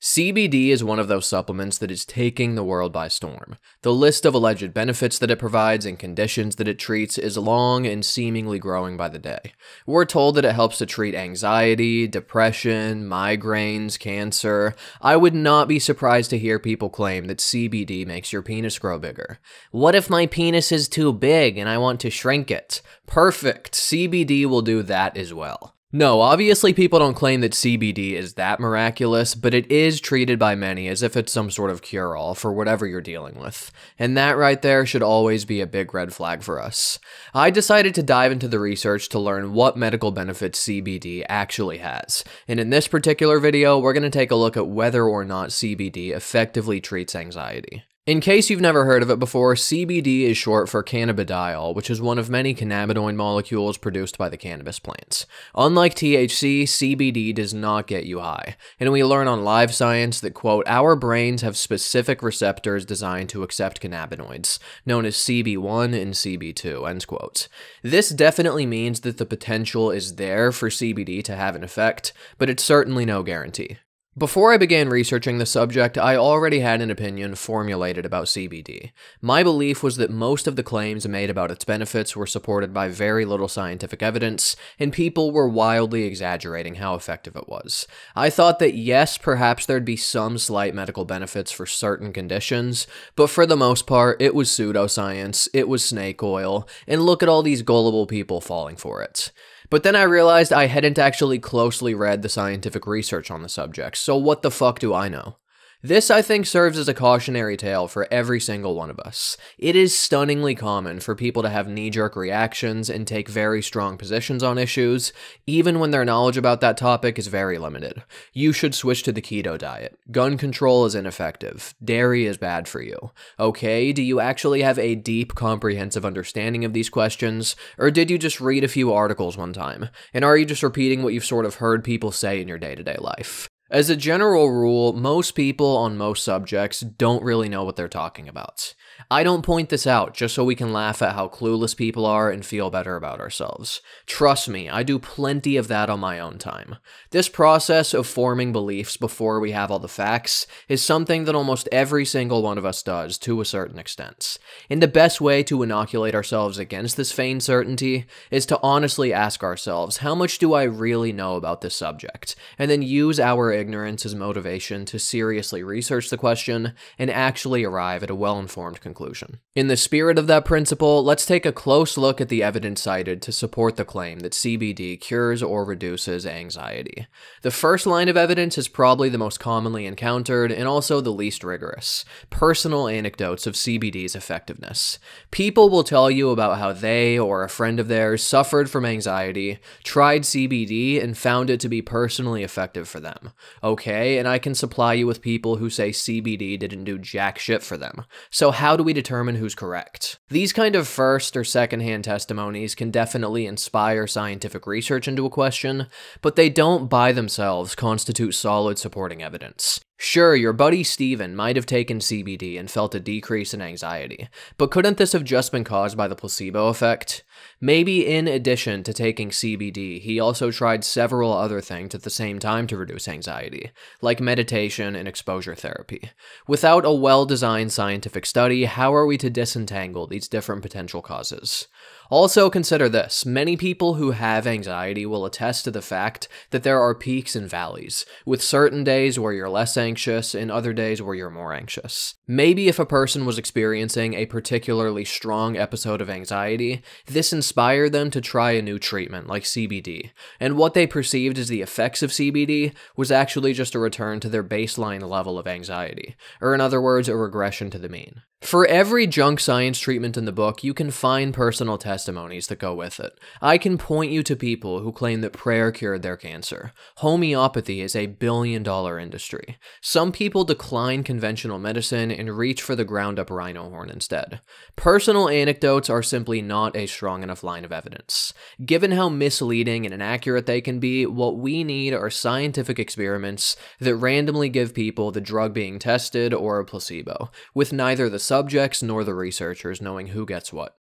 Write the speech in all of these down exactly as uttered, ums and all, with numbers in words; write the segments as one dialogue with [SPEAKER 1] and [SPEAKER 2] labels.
[SPEAKER 1] C B D is one of those supplements that is taking the world by storm. The list of alleged benefits that it provides and conditions that it treats is long and seemingly growing by the day. We're told that it helps to treat anxiety, depression, migraines, cancer. I would not be surprised to hear people claim that C B D makes your penis grow bigger. What if my penis is too big and I want to shrink it? Perfect, C B D will do that as well. No, obviously people don't claim that C B D is that miraculous, but it is treated by many as if it's some sort of cure-all for whatever you're dealing with. And that right there should always be a big red flag for us. I decided to dive into the research to learn what medical benefits C B D actually has. And in this particular video, we're going to take a look at whether or not C B D effectively treats anxiety. In case you've never heard of it before, C B D is short for cannabidiol, which is one of many cannabinoid molecules produced by the cannabis plants. Unlike T H C, C B D does not get you high, and we learn on Live Science that, quote, our brains have specific receptors designed to accept cannabinoids, known as C B one and C B two, end quote. This definitely means that the potential is there for C B D to have an effect, but it's certainly no guarantee. Before I began researching the subject, I already had an opinion formulated about C B D. My belief was that most of the claims made about its benefits were supported by very little scientific evidence, and people were wildly exaggerating how effective it was. I thought that yes, perhaps there'd be some slight medical benefits for certain conditions, but for the most part, it was pseudoscience, it was snake oil, and look at all these gullible people falling for it. But then I realized I hadn't actually closely read the scientific research on the subject, so what the fuck do I know? This, I think, serves as a cautionary tale for every single one of us. It is stunningly common for people to have knee-jerk reactions and take very strong positions on issues, even when their knowledge about that topic is very limited. You should switch to the keto diet. Gun control is ineffective. Dairy is bad for you. Okay, do you actually have a deep, comprehensive understanding of these questions, or did you just read a few articles one time? And are you just repeating what you've sort of heard people say in your day-to-day life? As a general rule, most people on most subjects don't really know what they're talking about. I don't point this out just so we can laugh at how clueless people are and feel better about ourselves. Trust me, I do plenty of that on my own time. This process of forming beliefs before we have all the facts is something that almost every single one of us does to a certain extent. And the best way to inoculate ourselves against this feigned certainty is to honestly ask ourselves, how much do I really know about this subject? And then use our ignorance as motivation to seriously research the question and actually arrive at a well-informed conclusion. Conclusion. In the spirit of that principle, let's take a close look at the evidence cited to support the claim that C B D cures or reduces anxiety. The first line of evidence is probably the most commonly encountered and also the least rigorous. Personal anecdotes of C B D's effectiveness. People will tell you about how they or a friend of theirs suffered from anxiety, tried C B D, and found it to be personally effective for them. Okay, and I can supply you with people who say C B D didn't do jack shit for them. So how do we determine who's correct? These kind of first or secondhand testimonies can definitely inspire scientific research into a question, but they don't by themselves constitute solid supporting evidence. Sure, your buddy Steven might have taken C B D and felt a decrease in anxiety, but couldn't this have just been caused by the placebo effect? Maybe in addition to taking C B D, he also tried several other things at the same time to reduce anxiety, like meditation and exposure therapy. Without a well-designed scientific study, how are we to disentangle these different potential causes? Also consider this, many people who have anxiety will attest to the fact that there are peaks and valleys, with certain days where you're less anxious and other days where you're more anxious. Maybe if a person was experiencing a particularly strong episode of anxiety, this inspired them to try a new treatment like C B D, and what they perceived as the effects of C B D was actually just a return to their baseline level of anxiety, or in other words, a regression to the mean. For every junk science treatment in the book, you can find personal testimonies that go with it. I can point you to people who claim that prayer cured their cancer. Homeopathy is a billion dollar industry. Some people decline conventional medicine and reach for the ground up rhino horn instead. Personal anecdotes are simply not a strong enough line of evidence. Given how misleading and inaccurate they can be, what we need are scientific experiments that randomly give people the drug being tested or a placebo, with neither the subjects nor the researchers knowing who gets what.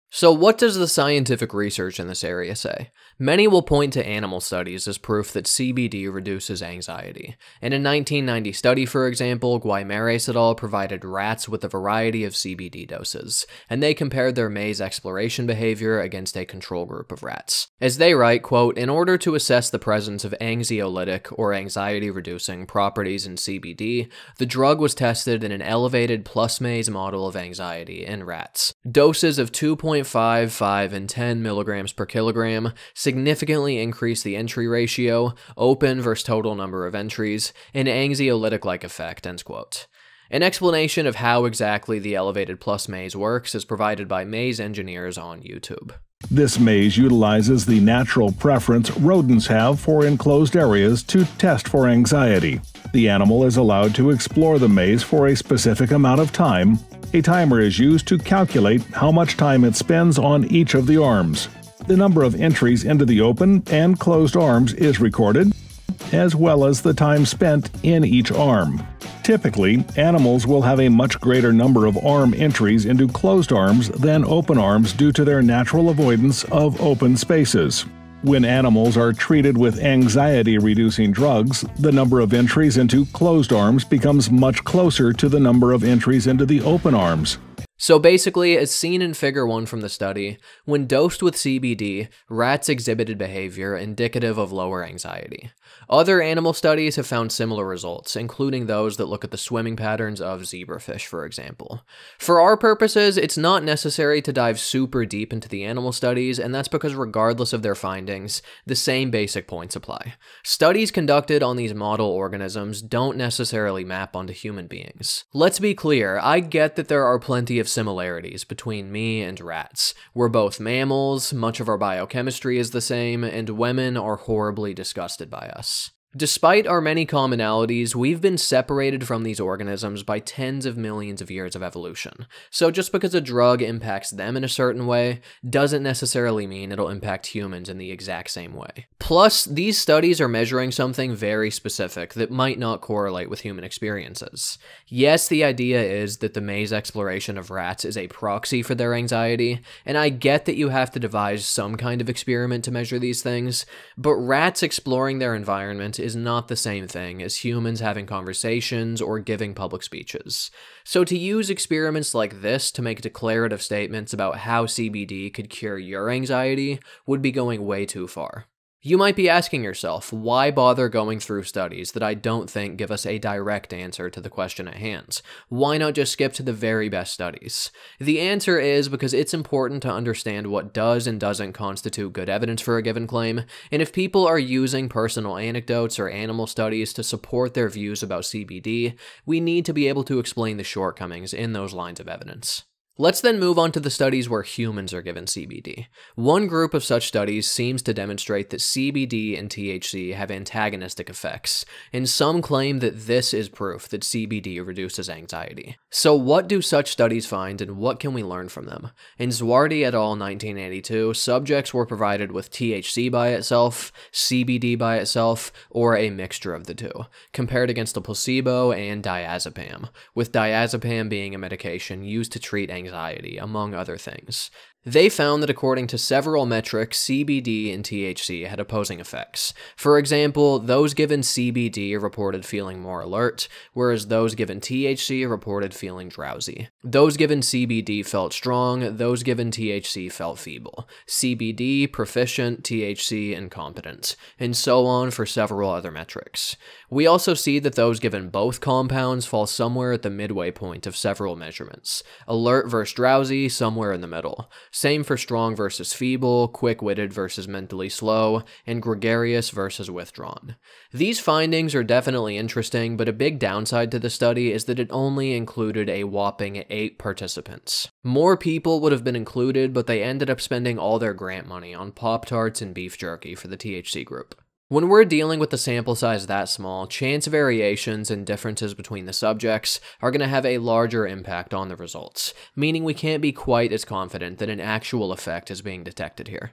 [SPEAKER 1] So what does the scientific research in this area say? Many will point to animal studies as proof that C B D reduces anxiety. In a nineteen ninety study, for example, Guimarães et al. Provided rats with a variety of C B D doses, and they compared their maze exploration behavior against a control group of rats. As they write, quote, "In order to assess the presence of anxiolytic or anxiety-reducing properties in C B D, the drug was tested in an elevated plus maze model of anxiety in rats. Doses of two point five, five, and ten milligrams per kilogram significantly increase the entry ratio, open versus total number of entries, an anxiolytic-like effect," ends quote. An explanation of how exactly the elevated plus maze works is provided by maze engineers on YouTube.
[SPEAKER 2] This maze utilizes the natural preference rodents have for enclosed areas to test for anxiety. The animal is allowed to explore the maze for a specific amount of time. A timer is used to calculate how much time it spends on each of the arms. The number of entries into the open and closed arms is recorded, as well as the time spent in each arm. Typically, animals will have a much greater number of arm entries into closed arms than open arms due to their natural avoidance of open spaces. When animals are treated with anxiety-reducing drugs, the number of entries into closed arms becomes much closer to the number of entries into the open arms.
[SPEAKER 1] So basically, as seen in figure one from the study, when dosed with C B D, rats exhibited behavior indicative of lower anxiety. Other animal studies have found similar results, including those that look at the swimming patterns of zebrafish, for example. For our purposes, it's not necessary to dive super deep into the animal studies, and that's because regardless of their findings, the same basic points apply. Studies conducted on these model organisms don't necessarily map onto human beings. Let's be clear, I get that there are plenty of similarities between me and rats. We're both mammals, much of our biochemistry is the same, and women are horribly disgusted by us. Despite our many commonalities, we've been separated from these organisms by tens of millions of years of evolution. So just because a drug impacts them in a certain way, doesn't necessarily mean it'll impact humans in the exact same way. Plus, these studies are measuring something very specific that might not correlate with human experiences. Yes, the idea is that the maze exploration of rats is a proxy for their anxiety, and I get that you have to devise some kind of experiment to measure these things, but rats exploring their environment is not the same thing as humans having conversations or giving public speeches. So to use experiments like this to make declarative statements about how C B D could cure your anxiety would be going way too far. You might be asking yourself, why bother going through studies that I don't think give us a direct answer to the question at hand? Why not just skip to the very best studies? The answer is because it's important to understand what does and doesn't constitute good evidence for a given claim, and if people are using personal anecdotes or animal studies to support their views about C B D, we need to be able to explain the shortcomings in those lines of evidence. Let's then move on to the studies where humans are given C B D. One group of such studies seems to demonstrate that C B D and T H C have antagonistic effects, and some claim that this is proof that C B D reduces anxiety. So what do such studies find, and what can we learn from them? In Zwardy et al. nineteen eighty-two, subjects were provided with T H C by itself, C B D by itself, or a mixture of the two, compared against a placebo and diazepam, with diazepam being a medication used to treat anxiety. Anxiety, among other things. They found that according to several metrics, C B D and T H C had opposing effects. For example, those given C B D reported feeling more alert, whereas those given T H C reported feeling drowsy. Those given C B D felt strong, those given T H C felt feeble. C B D, proficient, T H C, incompetent, and so on for several other metrics. We also see that those given both compounds fall somewhere at the midway point of several measurements. Alert versus drowsy, somewhere in the middle. Same for strong versus feeble, quick-witted versus mentally slow, and gregarious versus withdrawn. These findings are definitely interesting, but a big downside to the study is that it only included a whopping eight participants. More people would have been included, but they ended up spending all their grant money on Pop-Tarts and beef jerky for the T H C group. When we're dealing with a sample size that small, chance variations and differences between the subjects are going to have a larger impact on the results, meaning we can't be quite as confident that an actual effect is being detected here.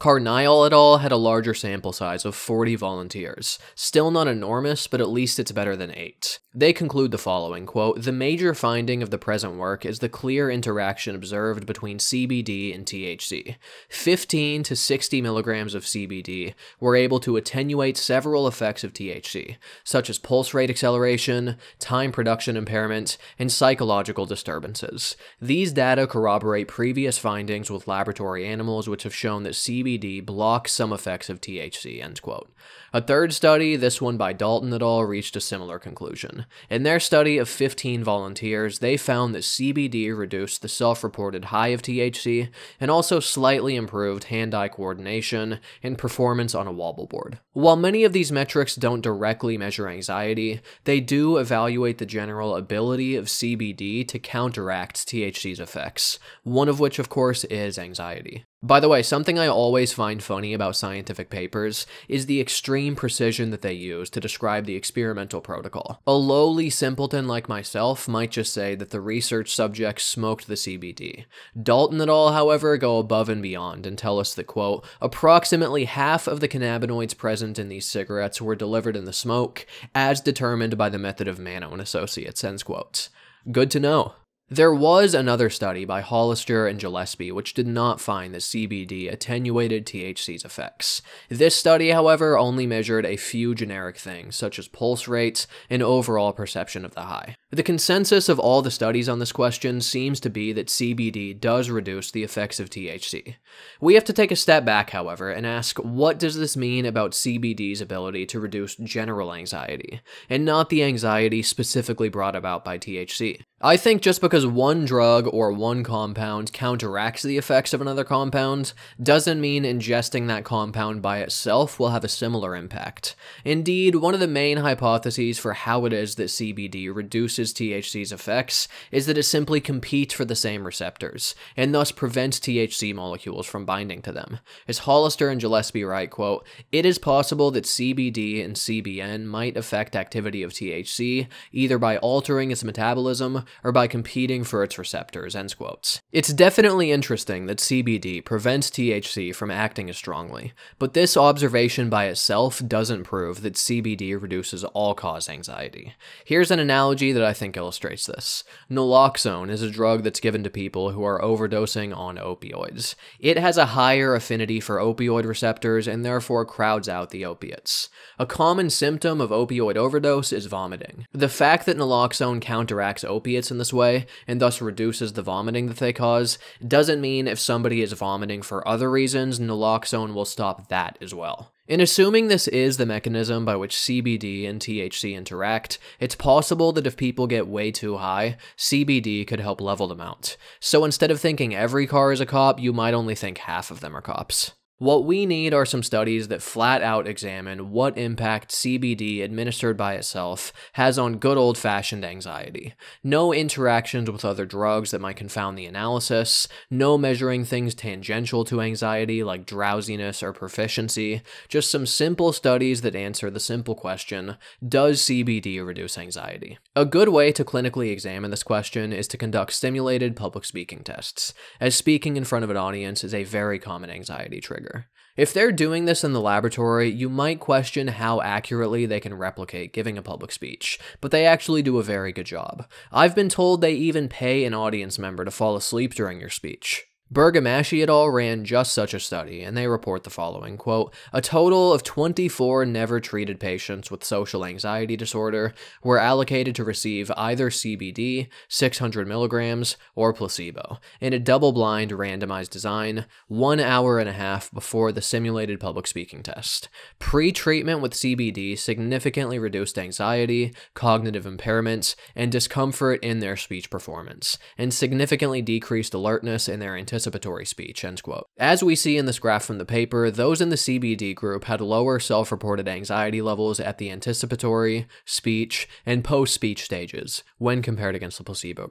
[SPEAKER 1] Carnial et al. Had a larger sample size of forty volunteers. Still not enormous, but at least it's better than eight. They conclude the following, quote, "The major finding of the present work is the clear interaction observed between C B D and T H C. fifteen to sixty milligrams of C B D were able to attenuate several effects of T H C, such as pulse rate acceleration, time production impairment, and psychological disturbances. These data corroborate previous findings with laboratory animals which have shown that C B D blocks some effects of T H C," end quote. A third study, this one by Dalton et al., reached a similar conclusion. In their study of fifteen volunteers, they found that C B D reduced the self-reported high of T H C and also slightly improved hand-eye coordination and performance on a wobble board. While many of these metrics don't directly measure anxiety, they do evaluate the general ability of C B D to counteract T H C's effects, one of which, of course, is anxiety. By the way, something I always find funny about scientific papers is the extreme precision that they use to describe the experimental protocol. A lowly simpleton like myself might just say that the research subjects smoked the C B D. Dalton et al., however, go above and beyond and tell us that, quote, "Approximately half of the cannabinoids present in these cigarettes were delivered in the smoke, as determined by the method of Mano and Associates," end quote. Good to know. There was another study by Hollister and Gillespie which did not find that C B D attenuated T H C's effects. This study, however, only measured a few generic things, such as pulse rates and overall perception of the high. The consensus of all the studies on this question seems to be that C B D does reduce the effects of T H C. We have to take a step back, however, and ask, what does this mean about C B D's ability to reduce general anxiety, and not the anxiety specifically brought about by T H C? I think just because one drug or one compound counteracts the effects of another compound doesn't mean ingesting that compound by itself will have a similar impact. Indeed, one of the main hypotheses for how it is that C B D reduces T H C's effects is that it simply competes for the same receptors, and thus prevents T H C molecules from binding to them. As Hollister and Gillespie write, quote, "It is possible that C B D and C B N might affect activity of T H C, either by altering its metabolism or by competing for its receptors," end quotes. It's definitely interesting that C B D prevents T H C from acting as strongly, but this observation by itself doesn't prove that C B D reduces all-cause anxiety. Here's an analogy that I think illustrates this. Naloxone is a drug that's given to people who are overdosing on opioids. It has a higher affinity for opioid receptors and therefore crowds out the opiates. A common symptom of opioid overdose is vomiting. The fact that naloxone counteracts opiates in this way, and thus reduces the vomiting that they cause, doesn't mean if somebody is vomiting for other reasons, naloxone will stop that as well. In assuming this is the mechanism by which C B D and T H C interact, it's possible that if people get way too high, C B D could help level them out. So instead of thinking every car is a cop, you might only think half of them are cops. What we need are some studies that flat out examine what impact C B D administered by itself has on good old-fashioned anxiety. No interactions with other drugs that might confound the analysis, no measuring things tangential to anxiety like drowsiness or proficiency, just some simple studies that answer the simple question, does C B D reduce anxiety? A good way to clinically examine this question is to conduct simulated public speaking tests, as speaking in front of an audience is a very common anxiety trigger. If they're doing this in the laboratory, you might question how accurately they can replicate giving a public speech, but they actually do a very good job. I've been told they even pay an audience member to fall asleep during your speech. Bergamaschi et al. Ran just such a study, and they report the following, quote, "A total of twenty-four never-treated patients with social anxiety disorder were allocated to receive either C B D, six hundred milligrams, or placebo, in a double-blind randomized design, one hour and a half before the simulated public speaking test. Pre-treatment with C B D significantly reduced anxiety, cognitive impairments, and discomfort in their speech performance, and significantly decreased alertness in their anticipatory Anticipatory speech," end quote. As we see in this graph from the paper, those in the C B D group had lower self-reported anxiety levels at the anticipatory, speech, and post-speech stages when compared against the placebo group.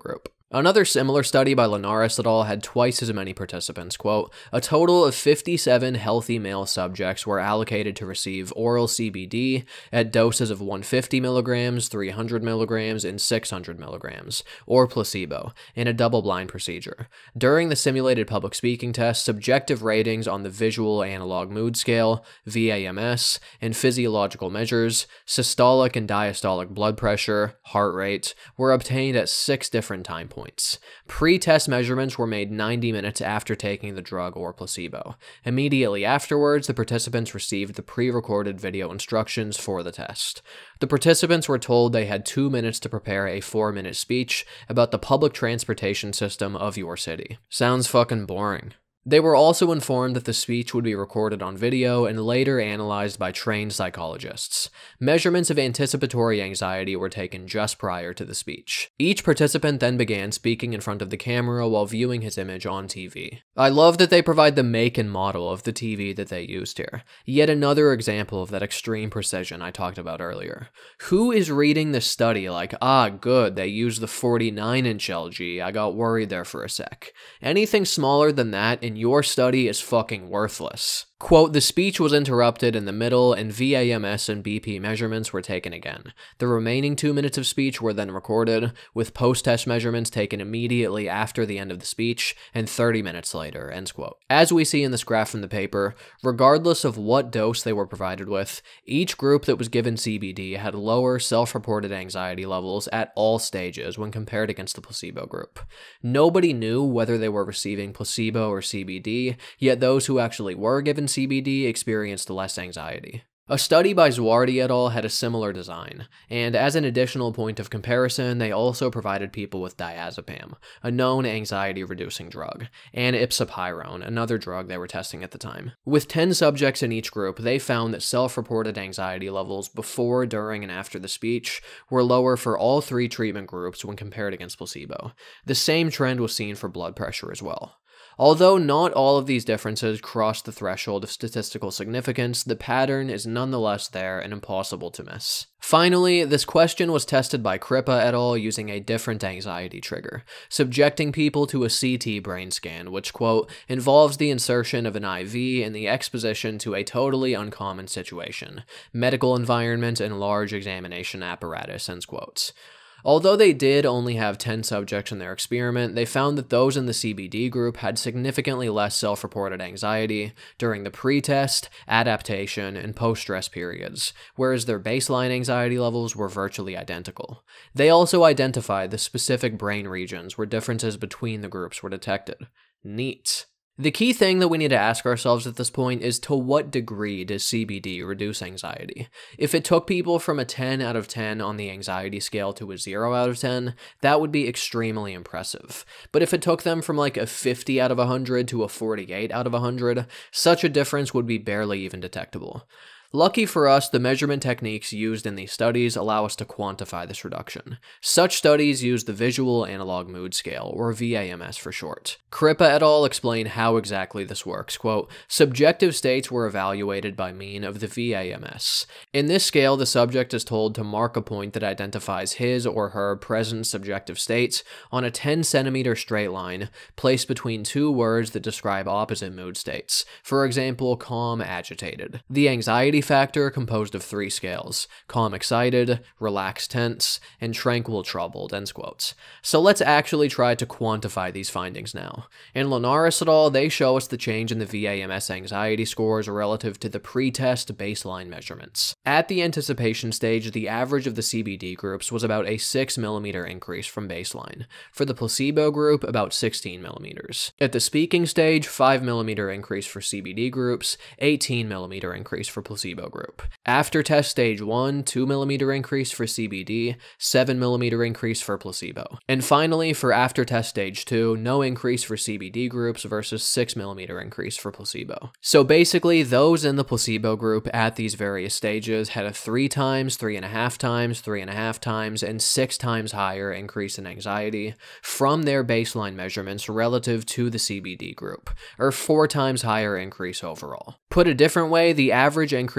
[SPEAKER 1] Another similar study by Linares et al. Had twice as many participants. Quote, a total of fifty-seven healthy male subjects were allocated to receive oral C B D at doses of one hundred fifty milligrams, three hundred milligrams, and six hundred milligrams, or placebo, in a double-blind procedure. During the simulated public speaking test, subjective ratings on the Visual Analog Mood Scale, V A M S, and physiological measures, systolic and diastolic blood pressure, heart rate, were obtained at six different time points. Pre-test measurements were made ninety minutes after taking the drug or placebo. Immediately afterwards, the participants received the pre-recorded video instructions for the test. The participants were told they had two minutes to prepare a four-minute speech about the public transportation system of your city. Sounds fucking boring. They were also informed that the speech would be recorded on video and later analyzed by trained psychologists. Measurements of anticipatory anxiety were taken just prior to the speech. Each participant then began speaking in front of the camera while viewing his image on T V. I love that they provide the make and model of the T V that they used here. Yet another example of that extreme precision I talked about earlier. Who is reading this study like, ah, good, they used the forty-nine inch L G, I got worried there for a sec. Anything smaller than that in your study is fucking worthless. Quote, the speech was interrupted in the middle and V A M S and B P measurements were taken again. The remaining two minutes of speech were then recorded, with post-test measurements taken immediately after the end of the speech and thirty minutes later, end quote. As we see in this graph from the paper, regardless of what dose they were provided with, each group that was given C B D had lower self-reported anxiety levels at all stages when compared against the placebo group. Nobody knew whether they were receiving placebo or C B D, yet those who actually were given C B D experienced less anxiety. A study by Zuardi et al. Had a similar design, and as an additional point of comparison, they also provided people with diazepam, a known anxiety-reducing drug, and ipsapyrone, another drug they were testing at the time. With ten subjects in each group, they found that self-reported anxiety levels before, during, and after the speech were lower for all three treatment groups when compared against placebo. The same trend was seen for blood pressure as well. Although not all of these differences cross the threshold of statistical significance, the pattern is nonetheless there and impossible to miss. Finally, this question was tested by Crippa et al. Using a different anxiety trigger, subjecting people to a C T brain scan, which, quote, involves the insertion of an I V and the exposition to a totally uncommon situation, medical environment, and large examination apparatus, end quotes. Although they did only have ten subjects in their experiment, they found that those in the C B D group had significantly less self-reported anxiety during the pre-test, adaptation, and post-stress periods, whereas their baseline anxiety levels were virtually identical. They also identified the specific brain regions where differences between the groups were detected. Neat. The key thing that we need to ask ourselves at this point is, to what degree does C B D reduce anxiety? If it took people from a ten out of ten on the anxiety scale to a zero out of ten, that would be extremely impressive. But if it took them from like a fifty out of one hundred to a forty-eight out of one hundred, such a difference would be barely even detectable. Lucky for us, the measurement techniques used in these studies allow us to quantify this reduction. Such studies use the Visual Analog Mood Scale, or V A M S for short. Crippa et al. Explain how exactly this works. Quote, subjective states were evaluated by mean of the V A M S. In this scale, the subject is told to mark a point that identifies his or her present subjective states on a ten centimeter straight line placed between two words that describe opposite mood states. For example, calm, agitated. The anxiety factor composed of three scales: calm excited, relaxed tense, and tranquil troubled, end quotes. So let's actually try to quantify these findings now. In Linares et al., they show us the change in the V A M S anxiety scores relative to the pre-test baseline measurements. At the anticipation stage, the average of the C B D groups was about a six millimeter increase from baseline. For the placebo group, about sixteen millimeters. At the speaking stage, five millimeter increase for C B D groups, eighteen millimeter increase for placebo group. After test stage one, two millimeter increase for C B D, seven millimeter increase for placebo. And finally, for after test stage two, no increase for C B D groups versus six millimeter increase for placebo. So basically, those in the placebo group at these various stages had a three times, three and a half times, three and a half times, and six times higher increase in anxiety from their baseline measurements relative to the C B D group, or four times higher increase overall. Put a different way, the average increase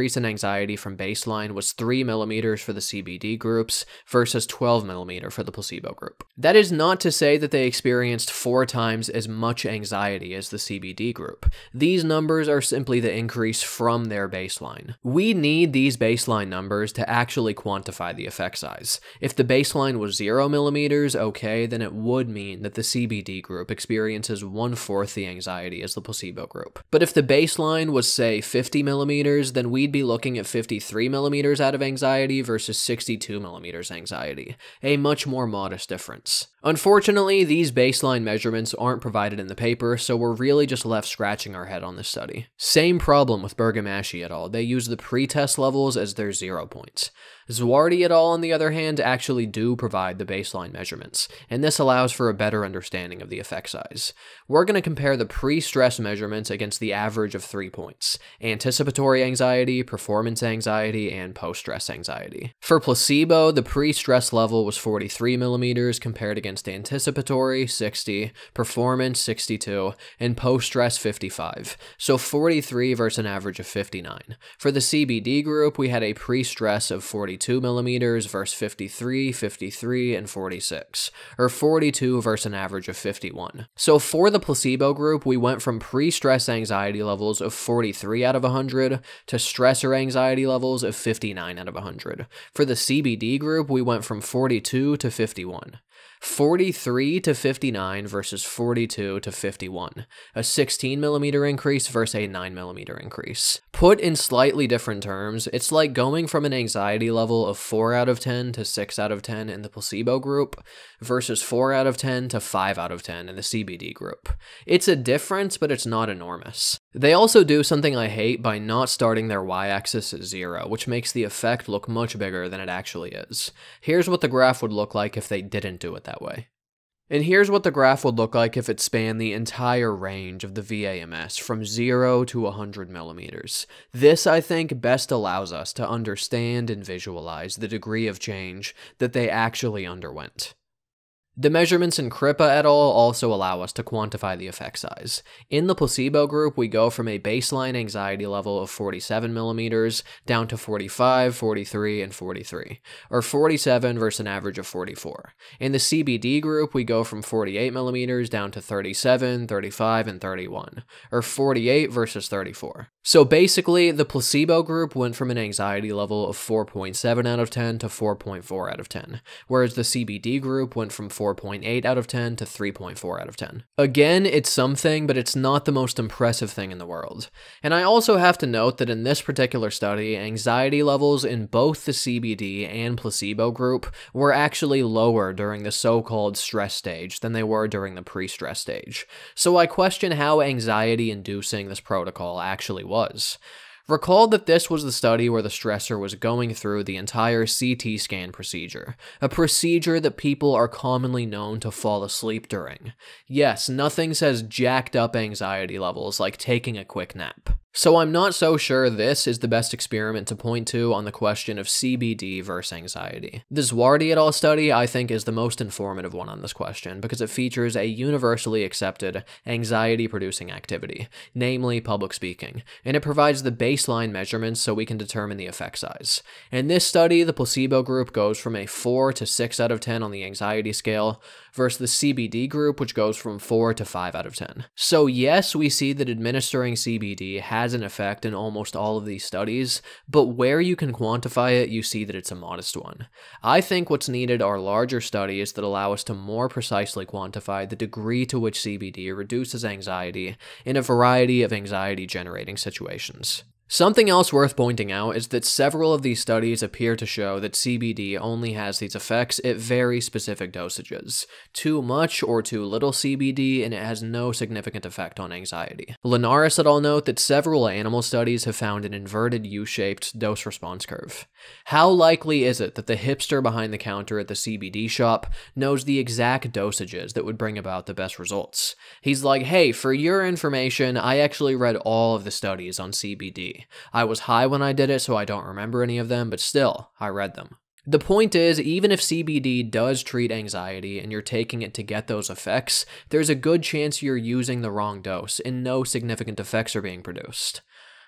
[SPEAKER 1] increase in anxiety from baseline was three millimeters for the C B D groups versus twelve millimeter for the placebo group. That is not to say that they experienced four times as much anxiety as the C B D group. These numbers are simply the increase from their baseline. We need these baseline numbers to actually quantify the effect size. If the baseline was zero millimeters, okay, then it would mean that the C B D group experiences one-fourth the anxiety as the placebo group. But if the baseline was, say, fifty millimeters, then we'd be looking at fifty-three millimeters out of anxiety versus sixty-two millimeters anxiety, a much more modest difference. Unfortunately, these baseline measurements aren't provided in the paper, so we're really just left scratching our head on this study. Same problem with Bergamaschi et al. They use the pre-test levels as their zero points. Zwardi et al., on the other hand, actually do provide the baseline measurements, and this allows for a better understanding of the effect size. We're going to compare the pre-stress measurements against the average of three points: anticipatory anxiety, performance anxiety, and post-stress anxiety. For placebo, the pre-stress level was forty-three millimeters compared against anticipatory, sixty, performance, sixty-two, and post-stress, fifty-five, so forty-three versus an average of fifty-nine. For the C B D group, we had a pre-stress of forty-two millimeters versus fifty-three, fifty-three, and forty-six, or forty-two versus an average of fifty-one. So for the placebo group, we went from pre-stress anxiety levels of forty-three out of one hundred to stressor anxiety levels of fifty-nine out of one hundred. For the C B D group, we went from forty-two to fifty-one. forty-three to fifty-nine versus forty-two to fifty-one, a sixteen millimeter increase versus a nine millimeter increase. Put in slightly different terms, it's like going from an anxiety level of four out of ten to six out of ten in the placebo group versus four out of ten to five out of ten in the C B D group. It's a difference, but it's not enormous. They also do something I hate by not starting their y-axis at zero, which makes the effect look much bigger than it actually is. Here's what the graph would look like if they didn't do it that way. And here's what the graph would look like if it spanned the entire range of the V A M S from zero to one hundred millimeters. This, I think, best allows us to understand and visualize the degree of change that they actually underwent. The measurements in Crippa et al. Also allow us to quantify the effect size. In the placebo group, we go from a baseline anxiety level of forty-seven millimeters down to forty-five, forty-three, and forty-three, or forty-seven versus an average of forty-four. In the C B D group, we go from forty-eight millimeters down to thirty-seven, thirty-five, and thirty-one, or forty-eight versus thirty-four. So basically, the placebo group went from an anxiety level of four point seven out of ten to four point four out of ten, whereas the C B D group went from four point eight out of ten to three point four out of ten. Again, it's something, but it's not the most impressive thing in the world. And I also have to note that in this particular study, anxiety levels in both the C B D and placebo group were actually lower during the so-called stress stage than they were during the pre-stress stage. So I question how anxiety-inducing this protocol actually was. Recall that this was the study where the stressor was going through the entire C T scan procedure, a procedure that people are commonly known to fall asleep during. Yes, nothing says jacked up anxiety levels like taking a quick nap. So I'm not so sure this is the best experiment to point to on the question of C B D versus anxiety. The Zwardi et al. Study, I think, is the most informative one on this question because it features a universally accepted anxiety-producing activity, namely public speaking, and it provides the baseline measurements so we can determine the effect size. In this study, the placebo group goes from a four to six out of ten on the anxiety scale, versus the C B D group, which goes from four to five out of ten. So yes, we see that administering C B D has has an effect in almost all of these studies, but where you can quantify it, you see that it's a modest one. I think what's needed are larger studies that allow us to more precisely quantify the degree to which C B D reduces anxiety in a variety of anxiety-generating situations. Something else worth pointing out is that several of these studies appear to show that C B D only has these effects at very specific dosages. Too much or too little C B D, and it has no significant effect on anxiety. Linares et al. Note that several animal studies have found an inverted U-shaped dose-response curve. How likely is it that the hipster behind the counter at the C B D shop knows the exact dosages that would bring about the best results? He's like, hey, for your information, I actually read all of the studies on C B D. I was high when I did it, so I don't remember any of them, but still, I read them. The point is, even if C B D does treat anxiety and you're taking it to get those effects, there's a good chance you're using the wrong dose and no significant effects are being produced.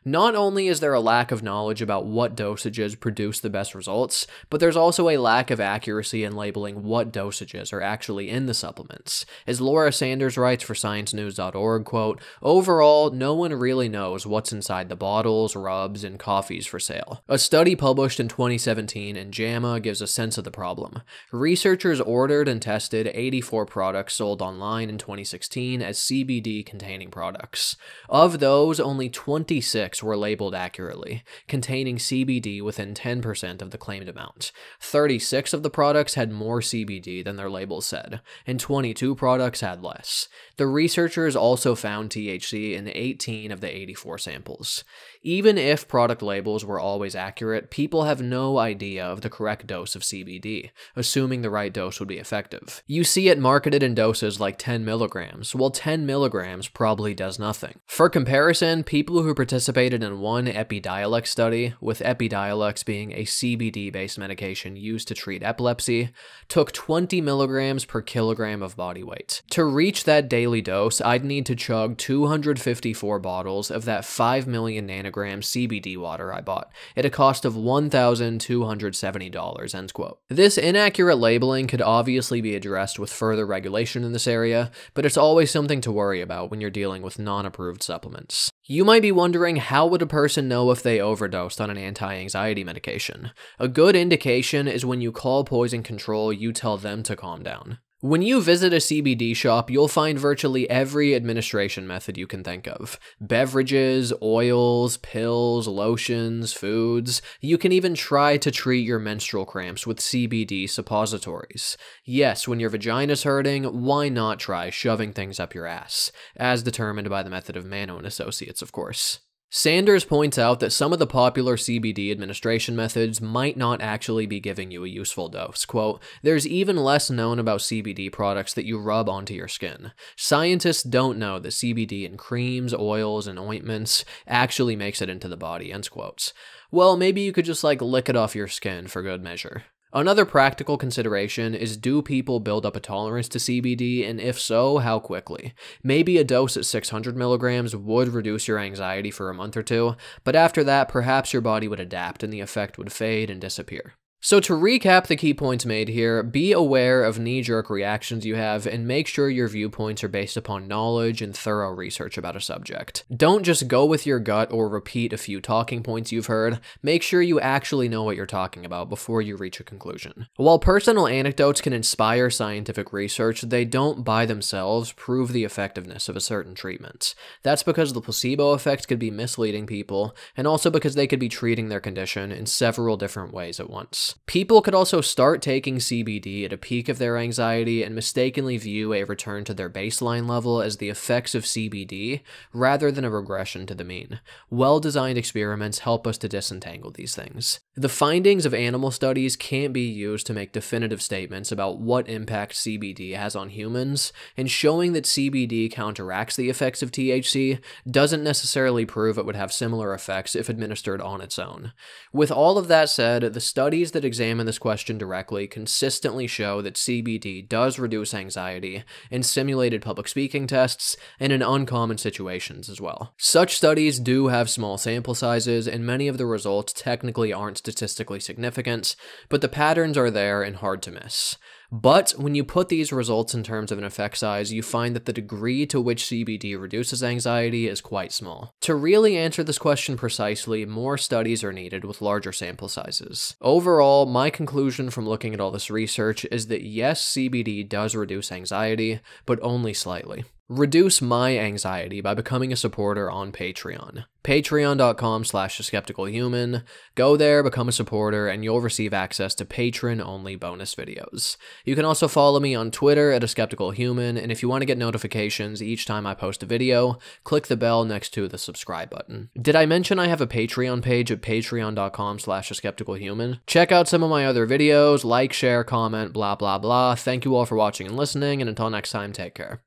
[SPEAKER 1] Not only is there a lack of knowledge about what dosages produce the best results, but there's also a lack of accuracy in labeling what dosages are actually in the supplements. As Laura Sanders writes for science news dot org, quote, "Overall, no one really knows what's inside the bottles, rubs, and coffees for sale." A study published in twenty seventeen in JAMA gives a sense of the problem. Researchers ordered and tested eighty-four products sold online in twenty sixteen as C B D-containing products. Of those, only twenty-six were labeled accurately, containing C B D within ten percent of the claimed amount. thirty-six of the products had more C B D than their labels said, and twenty-two products had less. The researchers also found T H C in eighteen of the eighty-four samples. Even if product labels were always accurate, people have no idea of the correct dose of C B D, assuming the right dose would be effective. You see it marketed in doses like ten milligrams, while ten milligrams probably does nothing. For comparison, people who participated in one Epidiolex study, with Epidiolex being a C B D-based medication used to treat epilepsy, took twenty milligrams per kilogram of body weight. To reach that daily dose, I'd need to chug two hundred fifty-four bottles of that five million nanogram C B D water I bought, at a cost of one thousand two hundred seventy dollars, end quote. This inaccurate labeling could obviously be addressed with further regulation in this area, but it's always something to worry about when you're dealing with non-approved supplements. You might be wondering, how would a person know if they overdosed on an anti-anxiety medication? A good indication is when you call poison control, you tell them to calm down. When you visit a C B D shop, you'll find virtually every administration method you can think of. Beverages, oils, pills, lotions, foods. You can even try to treat your menstrual cramps with C B D suppositories. Yes, when your vagina's hurting, why not try shoving things up your ass? As determined by the method of Mano and Associates, of course. Sanders points out that some of the popular C B D administration methods might not actually be giving you a useful dose. Quote, "There's even less known about C B D products that you rub onto your skin. Scientists don't know that C B D in creams, oils, and ointments actually makes it into the body," end quotes. Well, maybe you could just like lick it off your skin for good measure. Another practical consideration is, do people build up a tolerance to C B D, and if so, how quickly? Maybe a dose at six hundred milligrams would reduce your anxiety for a month or two, but after that, perhaps your body would adapt and the effect would fade and disappear. So to recap the key points made here, be aware of knee-jerk reactions you have, and make sure your viewpoints are based upon knowledge and thorough research about a subject. Don't just go with your gut or repeat a few talking points you've heard. Make sure you actually know what you're talking about before you reach a conclusion. While personal anecdotes can inspire scientific research, they don't by themselves prove the effectiveness of a certain treatment. That's because the placebo effect could be misleading people, and also because they could be treating their condition in several different ways at once. People could also start taking C B D at a peak of their anxiety and mistakenly view a return to their baseline level as the effects of C B D rather than a regression to the mean. Well-designed experiments help us to disentangle these things. The findings of animal studies can't be used to make definitive statements about what impact C B D has on humans, and showing that C B D counteracts the effects of T H C doesn't necessarily prove it would have similar effects if administered on its own. With all of that said, the studies that examine this question directly consistently show that C B D does reduce anxiety in simulated public speaking tests and in uncommon situations as well. Such studies do have small sample sizes, and many of the results technically aren't statistically significant, but the patterns are there and hard to miss. But when you put these results in terms of an effect size, you find that the degree to which C B D reduces anxiety is quite small. To really answer this question precisely, more studies are needed with larger sample sizes. Overall, my conclusion from looking at all this research is that yes, C B D does reduce anxiety, but only slightly. Reduce my anxiety by becoming a supporter on Patreon. Patreon dot com slash the skeptical human. Go there, become a supporter, and you'll receive access to patron-only bonus videos. You can also follow me on Twitter at a skeptical human, and if you want to get notifications each time I post a video, click the bell next to the subscribe button. Did I mention I have a Patreon page at patreon dot com slash the skeptical human? Check out some of my other videos, like, share, comment, blah blah blah. Thank you all for watching and listening, and until next time, take care.